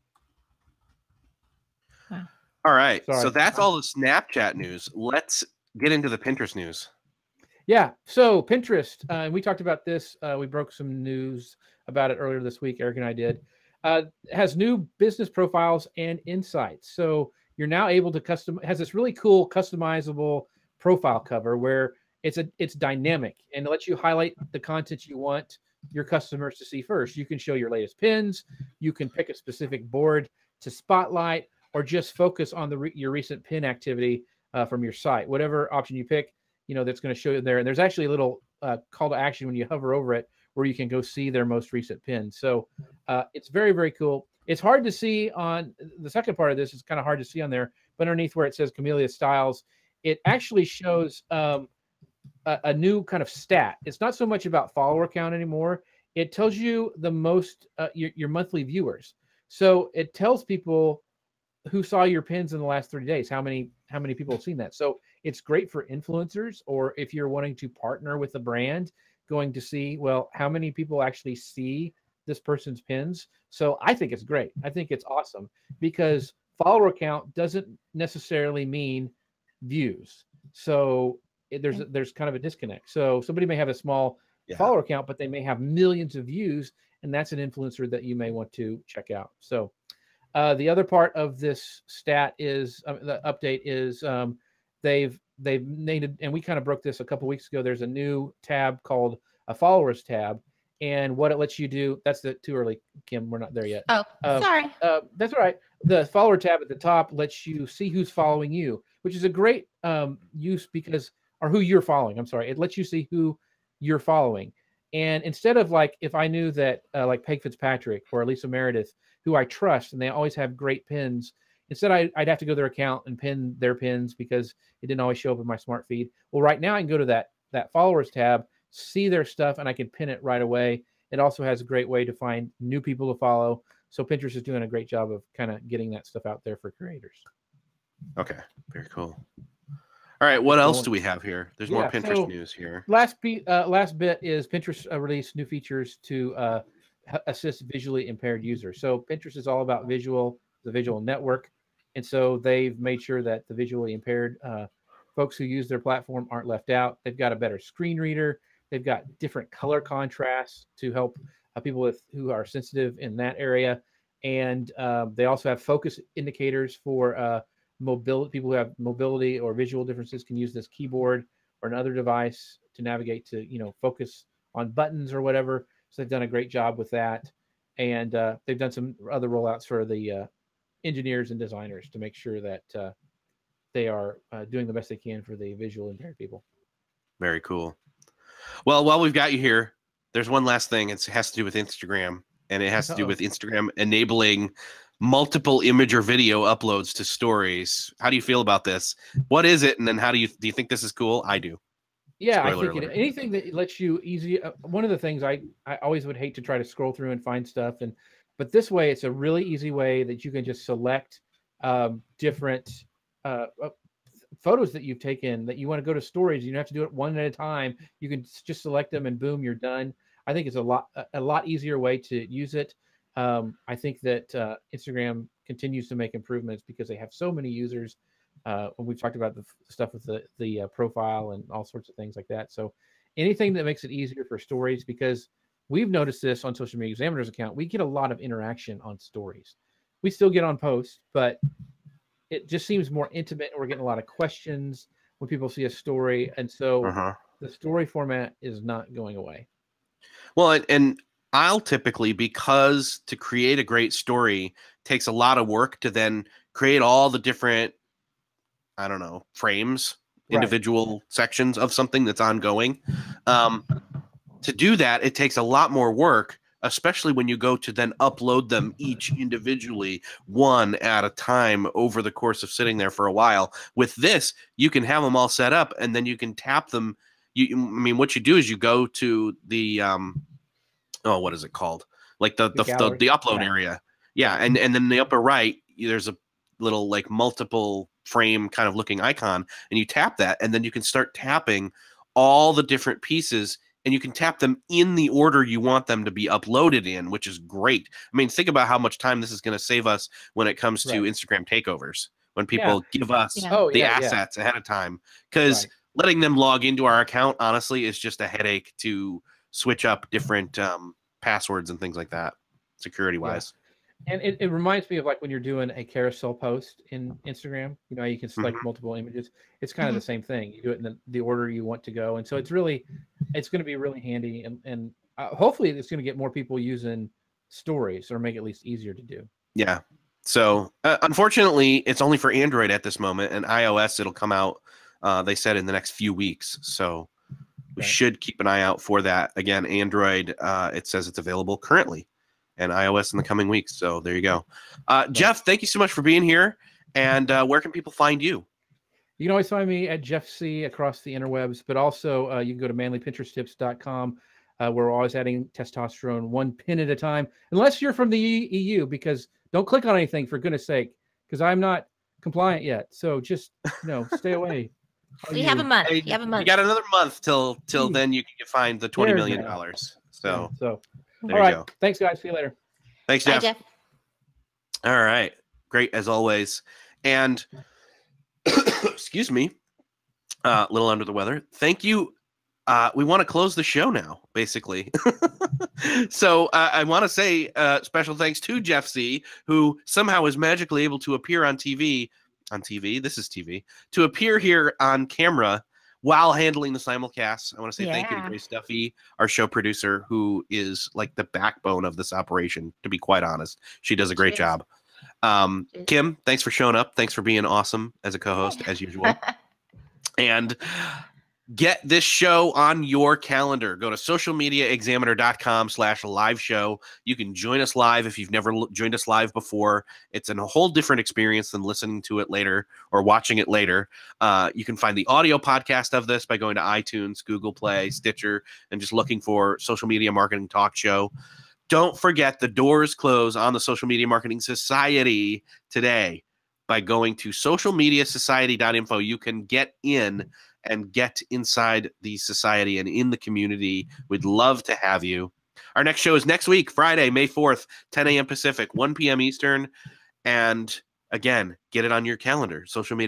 Wow. All right. Sorry. So that's all the Snapchat news. Let's get into the Pinterest news. Yeah. So Pinterest, we talked about this. We broke some news about it earlier this week. Eric and I did. Has new business profiles and insights. So you're now able to has this really cool customizable profile cover where it's dynamic and it lets you highlight the content you want your customers to see first. You can show your latest pins. You can pick a specific board to spotlight, or just focus on your recent pin activity from your site. Whatever option you pick, that's going to show you there. And there's actually a little call to action when you hover over it where you can go see their most recent pin. So it's very, very cool. It's hard to see on the second part of this. It's kind of hard to see on there, but underneath where it says Camellia Styles, it actually shows a new kind of stat. It's not so much about follower count anymore. It tells you the most your monthly viewers. So it tells people who saw your pins in the last 30 days, how many people have seen that. So it's great for influencers, or if you're wanting to partner with a brand, going to see, well, how many people actually see this person's pins. So I think it's great. I think it's awesome, because follower count doesn't necessarily mean views. So there's kind of a disconnect. So somebody may have a small follower count, but they may have millions of views, and that's an influencer that you may want to check out. So the other part of this stat is the update is they've named, and we kind of broke this a couple weeks ago. There's a new tab called a followers tab, and what it lets you do. That's too early, Kim. We're not there yet. Oh, sorry. That's all right. The follower tab at the top lets you see who's following you, which is a great use or who you're following. I'm sorry. It lets you see who you're following. And instead of like, if I knew that like Peg Fitzpatrick or Lisa Meredith, who I trust, and they always have great pins, instead I'd have to go to their account and pin their pins because it didn't always show up in my smart feed. Well, right now I can go to that followers tab, see their stuff, and I can pin it right away. It also has a great way to find new people to follow. So Pinterest is doing a great job of kind of getting that stuff out there for creators. Okay, very cool. All right, what else do we have here? There's more Pinterest news here. Last bit is Pinterest released new features to assist visually impaired users. So Pinterest is all about the visual network, and so they've made sure that the visually impaired folks who use their platform aren't left out. They've got a better screen reader. They've got different color contrasts to help people who are sensitive in that area, and they also have focus indicators for mobility. People who have mobility or visual differences can use this keyboard or another device to navigate to focus on buttons or whatever. So they've done a great job with that, and they've done some other rollouts for the engineers and designers to make sure that they are doing the best they can for the visual impaired people. Very cool. Well, while we've got you here, there's one last thing. It has to do with Instagram, and it has to do with Instagram enabling multiple image or video uploads to stories. How do you feel about this? What is it? And then do you think this is cool? I do. Yeah, I think anything that lets you one of the things I always would hate to try to scroll through and find stuff, but this way it's a really easy way that you can just select different photos that you've taken that you want to go to stories. You don't have to do it one at a time. You can just select them and boom, you're done. I think it's a lot easier way to use it. I think that Instagram continues to make improvements because they have so many users. When we've talked about the stuff with the profile and all sorts of things like that. So anything that makes it easier for stories, because we've noticed this on Social Media Examiner's account, we get a lot of interaction on stories. We still get on posts, but it just seems more intimate, and we're getting a lot of questions when people see a story. And so the story format is not going away. Well, and I'll typically, because to create a great story takes a lot of work to then create all the different, I don't know, frames, individual sections of something that's ongoing. To do that, it takes a lot more work, especially when you go to then upload them each individually, one at a time over the course of sitting there for a while. With this, you can have them all set up, and then you can tap them. What you do is you go to the what is it called? Like the upload area. Yeah, and then in the upper right, there's a little like multiple frame kind of looking icon, and you tap that, and then you can start tapping all the different pieces, and you can tap them in the order you want them to be uploaded in, which is great. I mean, think about how much time this is going to save us when it comes to Instagram takeovers, when people give us the assets ahead of time, because letting them log into our account, honestly, is just a headache to switch up different passwords and things like that, security wise. And it reminds me of like when you're doing a carousel post in Instagram, you can select multiple images. It's kind of the same thing. You do it in the order you want to go. And so it's going to be really handy. And hopefully it's going to get more people using stories, or make it at least easier to do. Yeah. So unfortunately, it's only for Android at this moment, and iOS it'll come out. They said in the next few weeks. So we should keep an eye out for that. Again, Android, it says it's available currently, and iOS in the coming weeks. So there you go. Jeff, thank you so much for being here. And where can people find you? You can always find me at Jeff C across the interwebs, but also you can go to manlypinteresttips.com. Where we're always adding testosterone one pin at a time, unless you're from the EU, because don't click on anything for goodness sake, because I'm not compliant yet. So just stay away. You have a month. Hey, you have a month. You got another month till then you can find the $20 million. So all there right. you go. Thanks, guys. See you later. Thanks, Bye, Jeff. Jeff. All right. Great as always. And excuse me, a little under the weather. Thank you. We want to close the show now, basically. So I want to say special thanks to Jeff C, who somehow is magically able to appear on TV. This is TV. To appear here on camera while handling the simulcast. I want to say thank you to Grace Duffy, our show producer, who is like the backbone of this operation, to be quite honest. She does a great job. Kim, thanks for showing up. Thanks for being awesome as a co-host, as usual. And get this show on your calendar. Go to socialmediaexaminer.com/live show. You can join us live if you've never joined us live before. It's a whole different experience than listening to it later or watching it later. You can find the audio podcast of this by going to iTunes, Google Play, Stitcher, and just looking for Social Media Marketing Talk Show. Don't forget the doors close on the Social Media Marketing Society today by going to socialmediasociety.info. You can get in and get inside the society and in the community. We'd love to have you. Our next show is next week, Friday, May 4th, 10 a.m. Pacific, 1 p.m. Eastern. And again, get it on your calendar,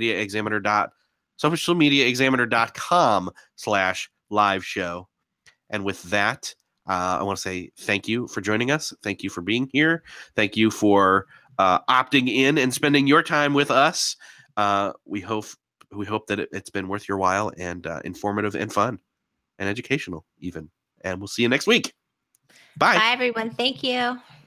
socialmediaexaminer.com/live show. And with that, I want to say thank you for joining us. Thank you for being here. Thank you for opting in and spending your time with us. We hope that it's been worth your while and informative and fun and educational even. And we'll see you next week. Bye. Bye, everyone. Thank you.